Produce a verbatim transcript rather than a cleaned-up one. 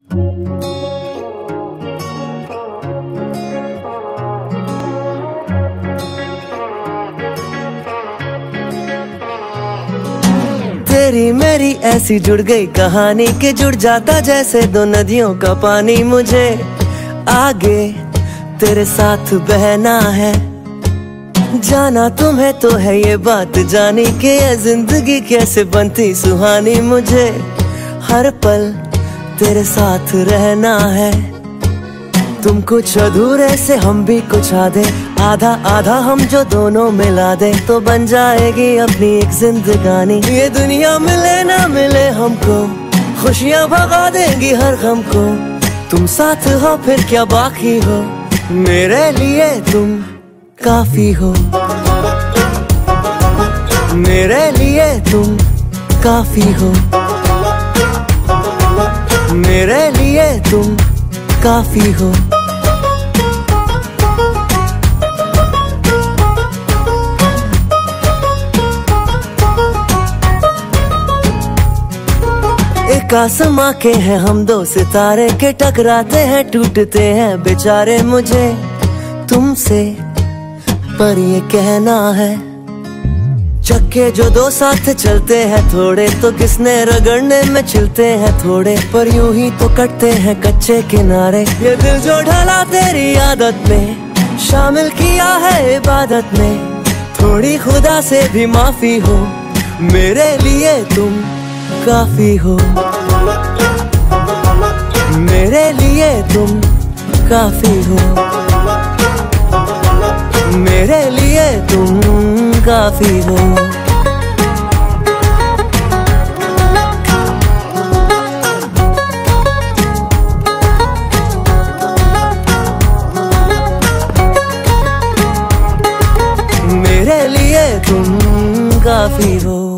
तेरी मेरी ऐसी जुड़ गई कहानी कि जुड़ जाता जैसे दो नदियों का पानी। मुझे आगे तेरे साथ बहना है, जाना तुम्हें तो है ये बात जानी कि ये जिंदगी कैसे बनती सुहानी। मुझे हर पल तेरे साथ रहना है, तुम कुछ अधूरे से हम भी कुछ आधे, आधा आधा हम जो दोनों मिला दे तो बन जाएगी अपनी एक जिंदगानी। ये दुनिया मिले ना मिले हमको, खुशियाँ भगा देंगी हर गम को। तुम साथ हो फिर क्या बाकी हो, मेरे लिए तुम काफी हो। मेरे लिए तुम काफी हो, मेरे लिए तुम काफी हो। एक आसमां के हैं हम दो सितारे के, टकराते हैं टूटते हैं बेचारे। मुझे तुमसे पर ये कहना है, चक्के जो दो साथ चलते हैं थोड़े तो किसने रगड़ने में छिलते हैं थोड़े। पर यूं ही तो कटते हैं कच्चे किनारे, ये दिल जो ढला तेरी आदत में, शामिल किया है इबादत में। थोड़ी खुदा से भी माफी हो, मेरे लिए तुम काफी हो। मेरे लिए तुम काफी हो, मेरे लिए तुम काफी हो। मेरे लिए तुम काफी हो।